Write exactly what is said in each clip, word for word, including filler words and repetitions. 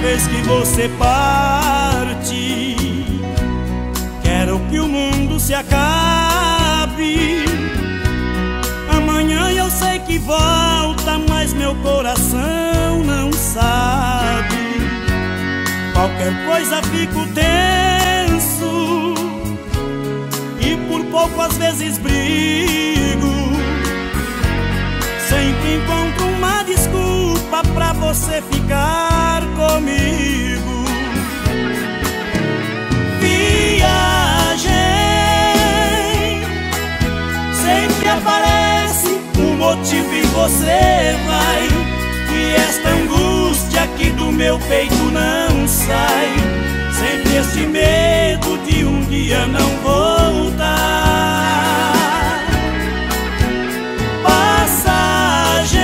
vez que você parte, quero que o mundo se acabe. Amanhã eu sei que volta, mas meu coração não sabe. Qualquer coisa fico tenso e por pouco às vezes brigo. Sempre encontro uma desculpa pra você ficar comigo. Viagem, sempre aparece um motivo e você vai. E esta angústia aqui do meu peito não sai. Sempre este medo de um dia não voltar. Passagem,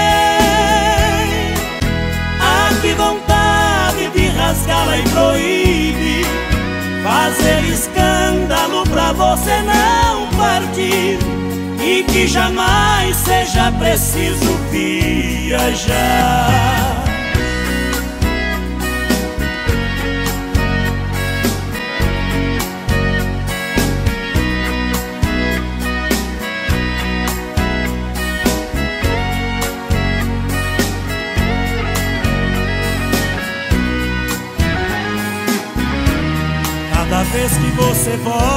ah, que vontade de rasgá-la e proíbe fazer escândalo pra você não partir. E que jamais seja preciso viajar. Cada vez que você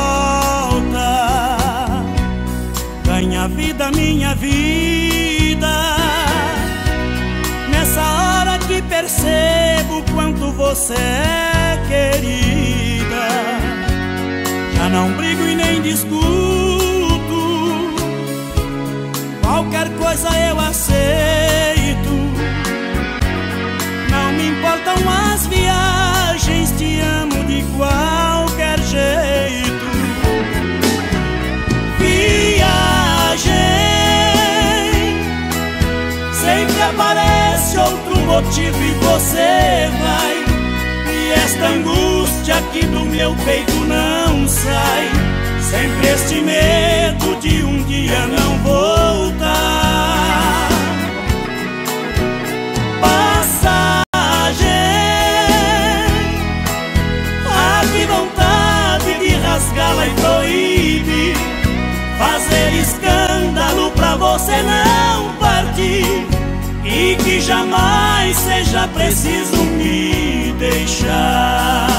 volta, ganha vida minha vida. Nessa hora que percebo quanto você é querida. Já não brigo e nem discuto, qualquer coisa eu aceito. Não me importam as viagens, te amo de qualquer jeito. Sempre aparece outro motivo e você vai. E esta angústia aqui do meu peito não sai. Sempre este medo de um dia não voltar. Passagem, ah, que vontade de rasgá-la e proíbe fazer escândalo pra você não partir. E que jamais seja preciso me deixar.